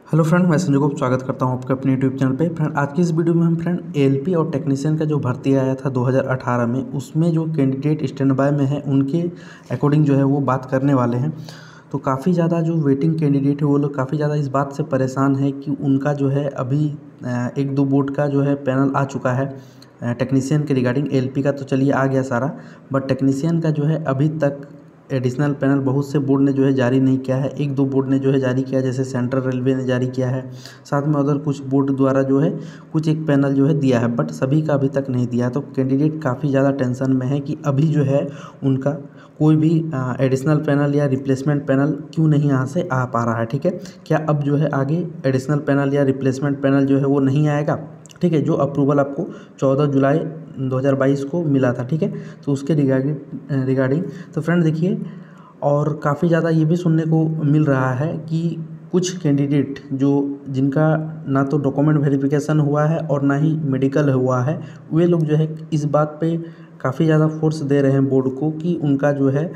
Hello friend, मैं संजय को स्वागत करता हूं आपके अपने यूट्यूब चैनल पे। फ्रेंड, आज की इस वीडियो में हम फ्रेंड एएलपी और टेक्नीशियन का जो भर्ती आया था 2018 में, उसमें जो कैंडिडेट स्टैंड बाय में है उनके अकॉर्डिंग जो है वो बात करने वाले हैं। तो काफ़ी ज़्यादा जो वेटिंग कैंडिडेट है वो लोग काफ़ी ज़्यादा इस बात से परेशान है कि उनका जो है अभी एक दो बोर्ड का जो है पैनल आ चुका है टेक्नीशियन के रिगार्डिंग। एएलपी का तो चलिए आ गया सारा, बट टेक्नीशियन का जो है अभी तक एडिशनल पैनल बहुत से बोर्ड ने जो है जारी नहीं किया है। एक दो बोर्ड ने जो है जारी किया, जैसे सेंट्रल रेलवे ने जारी किया है, साथ में अदर कुछ बोर्ड द्वारा जो है कुछ एक पैनल जो है दिया है, बट सभी का अभी तक नहीं दिया है। तो कैंडिडेट काफ़ी ज़्यादा टेंशन में है कि अभी जो है उनका कोई भी एडिशनल पैनल या रिप्लेसमेंट पैनल क्यों नहीं यहाँ से आ पा रहा है। ठीक है, क्या अब जो है आगे एडिशनल पैनल या रिप्लेसमेंट पैनल जो है वो नहीं आएगा? ठीक है, जो अप्रूवल आपको 14 जुलाई 2022 को मिला था। ठीक है, तो उसके रिगार्डिंग तो फ्रेंड देखिए, और काफ़ी ज़्यादा ये भी सुनने को मिल रहा है कि कुछ कैंडिडेट जो जिनका ना तो डॉक्यूमेंट वेरिफिकेशन हुआ है और ना ही मेडिकल हुआ है, वे लोग जो है इस बात पे काफ़ी ज़्यादा फोर्स दे रहे हैं बोर्ड को कि उनका जो है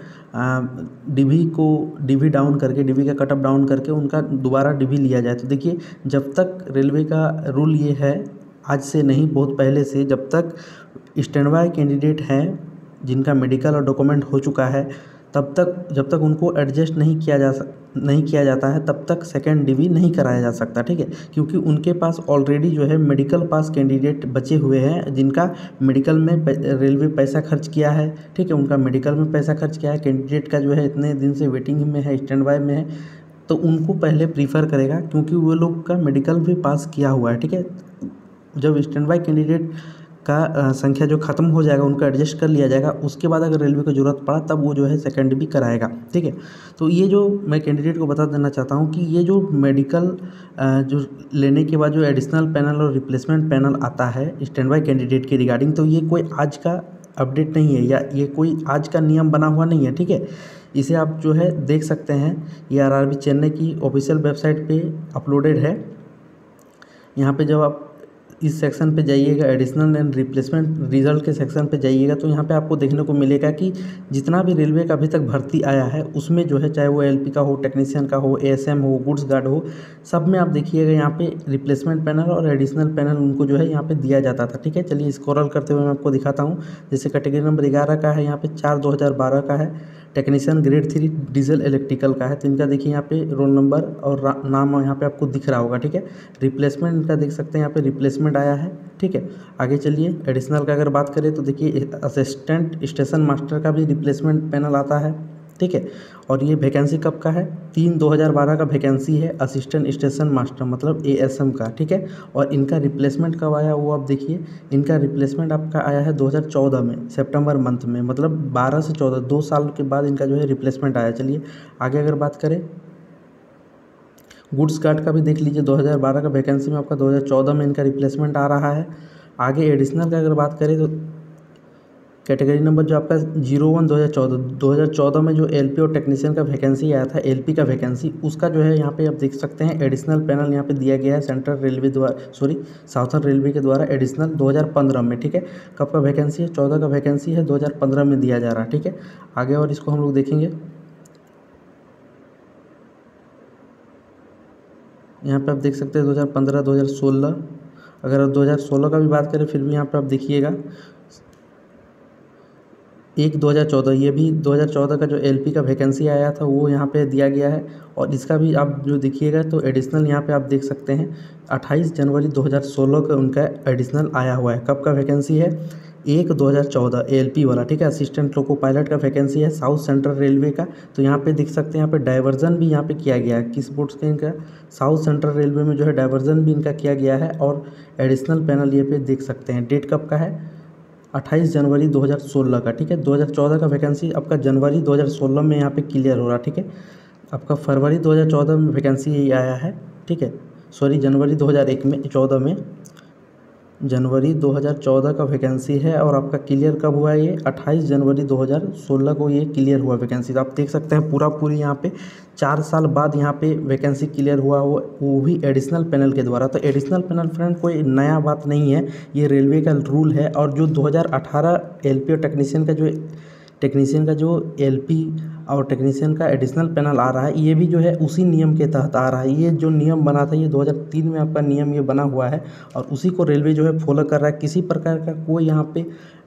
डीवी डाउन करके, डीवी का कटअप डाउन करके उनका दोबारा डीवी लिया जाए। तो देखिए, जब तक रेलवे का रूल ये है, आज से नहीं बहुत पहले से, जब तक स्टैंड बाय कैंडिडेट हैं जिनका मेडिकल और डॉक्यूमेंट हो चुका है, तब तक जब तक उनको एडजस्ट नहीं किया जाता है तब तक सेकेंड डीवी नहीं कराया जा सकता। ठीक है, क्योंकि उनके पास ऑलरेडी जो है मेडिकल पास कैंडिडेट बचे हुए हैं जिनका मेडिकल में रेलवे पैसा खर्च किया है। ठीक है, उनका मेडिकल में पैसा खर्च किया है, कैंडिडेट का जो है इतने दिन से वेटिंग में है, स्टैंड बाय में है, तो उनको पहले प्रीफर करेगा क्योंकि वो लोग का मेडिकल भी पास किया हुआ है। ठीक है, जब स्टैंड बाय कैंडिडेट का संख्या जो ख़त्म हो जाएगा, उनको एडजस्ट कर लिया जाएगा, उसके बाद अगर रेलवे को ज़रूरत पड़ा तब वो जो है सेकेंड भी कराएगा। ठीक है, तो ये जो मैं कैंडिडेट को बता देना चाहता हूँ कि ये जो मेडिकल जो लेने के बाद जो एडिशनल पैनल और रिप्लेसमेंट पैनल आता है स्टैंड बाय कैंडिडेट के रिगार्डिंग, तो ये कोई आज का अपडेट नहीं है या ये कोई आज का नियम बना हुआ नहीं है। ठीक है, इसे आप जो है देख सकते हैं, ये आरआरबी चेन्नई की ऑफिशियल वेबसाइट पे अपलोडेड है। यहाँ पे जब आप इस सेक्शन पे जाइएगा, एडिशनल एंड रिप्लेसमेंट रिजल्ट के सेक्शन पे जाइएगा, तो यहाँ पे आपको देखने को मिलेगा कि जितना भी रेलवे का अभी तक भर्ती आया है उसमें जो है, चाहे वो एएलपी का हो, टेक्नीशियन का हो, एएसएम हो, गुड्स गार्ड हो, सब में आप देखिएगा यहाँ पे रिप्लेसमेंट पैनल और एडिशनल पैनल उनको जो है यहाँ पे दिया जाता था। ठीक है, चलिए स्क्रॉल करते हुए मैं आपको दिखाता हूँ। जैसे कैटेगरी नंबर 11 का है, यहाँ पे 4/2012 का है, टेक्नीशियन ग्रेड 3 डीजल इलेक्ट्रिकल का है, तो इनका देखिए यहाँ पे रोल नंबर और नाम यहाँ पे आपको दिख रहा होगा। ठीक है, रिप्लेसमेंट इनका देख सकते हैं, यहाँ पे रिप्लेसमेंट आया है। ठीक है, आगे चलिए एडिशनल का अगर बात करें तो देखिए असिस्टेंट स्टेशन मास्टर का भी रिप्लेसमेंट पैनल आता है। ठीक है, और ये वैकेंसी कब का है? 3/2012 का वैकेंसी है असिस्टेंट स्टेशन मास्टर, मतलब एएसएम का। ठीक है, और इनका रिप्लेसमेंट कब आया वो आप देखिए, इनका रिप्लेसमेंट आपका आया है 2014 में, सितंबर मंथ में, मतलब 12 से 14, 2 साल के बाद इनका जो है रिप्लेसमेंट आया। चलिए आगे अगर बात करें, गुड्स गार्ड का भी देख लीजिए, 2012 का वैकेंसी में आपका 2014 में इनका रिप्लेसमेंट आ रहा है। आगे एडिशनल का अगर बात करें तो कैटेगरी नंबर जो आपका 01/2014 में जो एलपी और टेक्नीशियन का वैकेंसी आया था, एलपी का वैकेंसी, उसका जो है यहाँ पे आप देख सकते हैं एडिशनल पैनल यहाँ पे दिया गया है सेंट्रल रेलवे द्वारा, साउथर्न रेलवे के द्वारा एडिशनल 2015 में। ठीक है, कब का वैकेंसी है? 14 का वैकेंसी है, 2015 में दिया जा रहा है। ठीक है, आगे और इसको हम लोग देखेंगे। यहाँ पे आप देख सकते हैं 2015, 2016, अगर आप 2016 का भी बात करें फिर भी यहाँ पे आप देखिएगा 1/2014, ये भी 2014 का जो एलपी का वैकेंसी आया था वो यहाँ पे दिया गया है। और इसका भी आप जो देखिएगा तो एडिशनल यहाँ पे आप देख सकते हैं 28 जनवरी 2016 का उनका एडिशनल आया हुआ है। कब का वैकेंसी है? 1/2014 एएलपी वाला। ठीक है, असिस्टेंट लोको पायलट का वैकेंसी है साउथ सेंट्रल रेलवे का। तो यहाँ पे देख सकते हैं, यहाँ पे डाइवर्जन भी यहाँ पे किया गया है, किस बोर्ड से? इनका साउथ सेंट्रल रेलवे में जो है डाइवर्जन भी इनका किया गया है। और एडिशनल पैनल ये पे देख सकते हैं, डेट कब का है? 28 जनवरी 2016 का। ठीक है, 2014 का वैकेंसी आपका जनवरी 2016 में यहाँ पे क्लियर हो रहा। ठीक है, आपका फरवरी 2014 में वैकेंसी आया है। ठीक है, सॉरी, जनवरी 2014 का वैकेंसी है। और आपका क्लियर कब हुआ है? ये 28 जनवरी 2016 को ये क्लियर हुआ वैकेंसी। तो आप देख सकते हैं पूरी यहाँ पे 4 साल बाद यहाँ पे वैकेंसी क्लियर हुआ, वो भी एडिशनल पैनल के द्वारा। तो एडिशनल पैनल फ्रेंड कोई नया बात नहीं है, ये रेलवे का रूल है। और जो 2018 एलपी और टेक्नीशियन का जो टेक्नीशियन का जो एलपी और टेक्नीशियन का एडिशनल पैनल आ रहा है, ये भी जो है उसी नियम के तहत आ रहा है। ये जो नियम बना था ये 2003 में आपका नियम ये बना हुआ है और उसी को रेलवे जो है फॉलो कर रहा है। किसी प्रकार का कोई यहाँ पे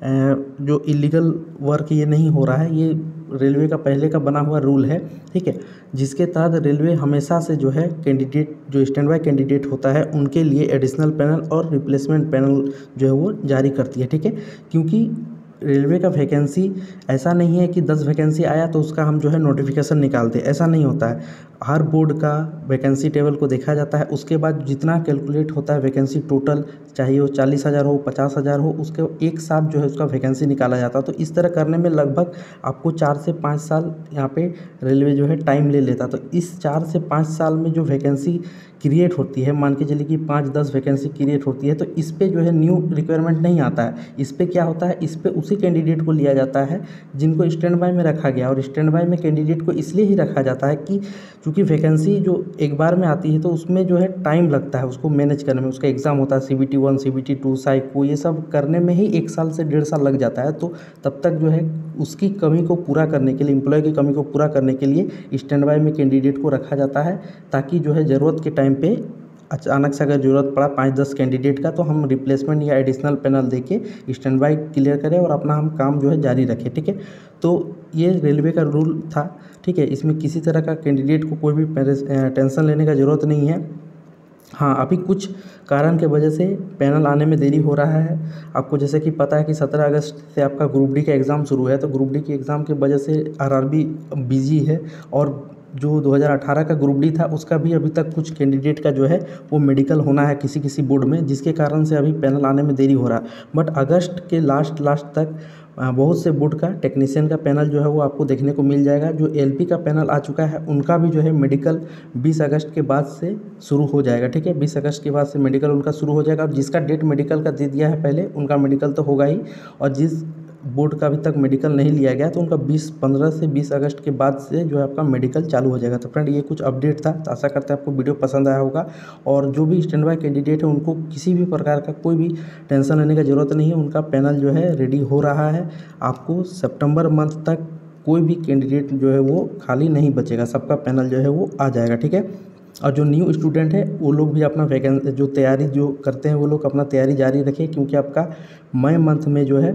जो इलीगल वर्क ये नहीं हो रहा है, ये रेलवे का पहले का बना हुआ रूल है, ठीक है, जिसके तहत रेलवे हमेशा से जो है कैंडिडेट जो स्टैंड बाय कैंडिडेट होता है उनके लिए एडिशनल पैनल और रिप्लेसमेंट पैनल जो है वो जारी करती है, ठीक है। क्योंकि रेलवे का वैकेंसी ऐसा नहीं है कि 10 वैकेंसी आया तो उसका हम जो है नोटिफिकेशन निकालते, ऐसा नहीं होता है। हर बोर्ड का वैकेंसी टेबल को देखा जाता है, उसके बाद जितना कैलकुलेट होता है वैकेंसी टोटल, चाहे वो 40,000 हो 50,000 हो, उसके एक साथ जो है उसका वैकेंसी निकाला जाता है। तो इस तरह करने में लगभग आपको 4 से 5 साल यहाँ पे रेलवे जो है टाइम ले लेता। तो इस 4 से 5 साल में जो वैकेंसी क्रिएट होती है, मान के चलिए कि 5-10 वैकेंसी क्रिएट होती है, तो इस पे जो है न्यू रिक्वायरमेंट नहीं आता है। इस पे क्या होता है, इस पे उसी कैंडिडेट को लिया जाता है जिनको स्टैंड बाय में रखा गया। और स्टैंड बाय में कैंडिडेट को इसलिए ही रखा जाता है कि चूँकि वैकेंसी जो एक बार में आती है तो उसमें जो है टाइम लगता है उसको मैनेज करने में। उसका एग्ज़ाम होता है CBT 1 CBT 2 साइको, ये सब करने में ही 1 साल से 1.5 साल लग जाता है। तो तब तक जो है उसकी कमी को पूरा करने के लिए, एम्प्लॉय की कमी को पूरा करने के लिए स्टैंड बाय में कैंडिडेट को रखा जाता है, ताकि जो है ज़रूरत के टाइम पे अचानक से अगर ज़रूरत पड़ा 5-10 कैंडिडेट का, तो हम रिप्लेसमेंट या एडिशनल पैनल देके स्टैंड बाय क्लियर करें और अपना हम काम जो है जारी रखें, ठीक है। तो ये रेलवे का रूल था, ठीक है। इसमें किसी तरह का कैंडिडेट को कोई भी टेंशन लेने का ज़रूरत नहीं है। हाँ, अभी कुछ कारण के वजह से पैनल आने में देरी हो रहा है। आपको जैसे कि पता है कि 17 अगस्त से आपका ग्रुप डी का एग्ज़ाम शुरू है, तो ग्रुप डी के एग्ज़ाम की वजह से RRB बिजी है। और जो 2018 का ग्रुप डी था उसका भी अभी तक कुछ कैंडिडेट का जो है वो मेडिकल होना है किसी किसी बोर्ड में, जिसके कारण से अभी पैनल आने में देरी हो रहा है। बट अगस्त के लास्ट तक बहुत से बोर्ड का टेक्नीशियन का पैनल जो है वो आपको देखने को मिल जाएगा। जो LP का पैनल आ चुका है उनका भी जो है मेडिकल 20 अगस्त के बाद से शुरू हो जाएगा, ठीक है। 20 अगस्त के बाद से मेडिकल उनका शुरू हो जाएगा। और जिसका डेट मेडिकल का दे दिया है पहले, उनका मेडिकल तो होगा ही। और जिस बोर्ड का अभी तक मेडिकल नहीं लिया गया तो उनका 15 से 20 अगस्त के बाद से जो है आपका मेडिकल चालू हो जाएगा। तो फ्रेंड, ये कुछ अपडेट था। तो आशा करते हैं आपको वीडियो पसंद आया होगा। और जो भी स्टैंड बाय कैंडिडेट है उनको किसी भी प्रकार का कोई भी टेंशन लेने की ज़रूरत नहीं है। उनका पैनल जो है रेडी हो रहा है। आपको सितंबर मंथ तक कोई भी कैंडिडेट जो है वो खाली नहीं बचेगा, सबका पैनल जो है वो आ जाएगा, ठीक है। और जो न्यू स्टूडेंट है वो लोग भी अपना वैकेंसी जो तैयारी जो करते हैं वो लोग अपना तैयारी जारी रखें, क्योंकि आपका मई मंथ में जो है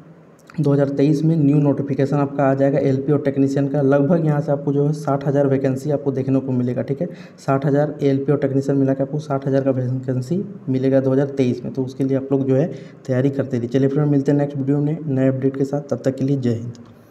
2023 में न्यू नोटिफिकेशन आपका आ जाएगा LP और टेक्नीशियन का। लगभग यहाँ से आपको जो है 60,000 वैकेंसी आपको देखने को मिलेगा, ठीक है। 60,000 LP और टेक्नीशियन मिला के आपको 60,000 का वैकेंसी मिलेगा 2023 में। तो उसके लिए आप लोग जो है तैयारी करते रहिए। चलिए फ्रेंड, मिलते हैं नेक्स्ट वीडियो में नए अपडेट के साथ। तब तक के लिए जय हिंद।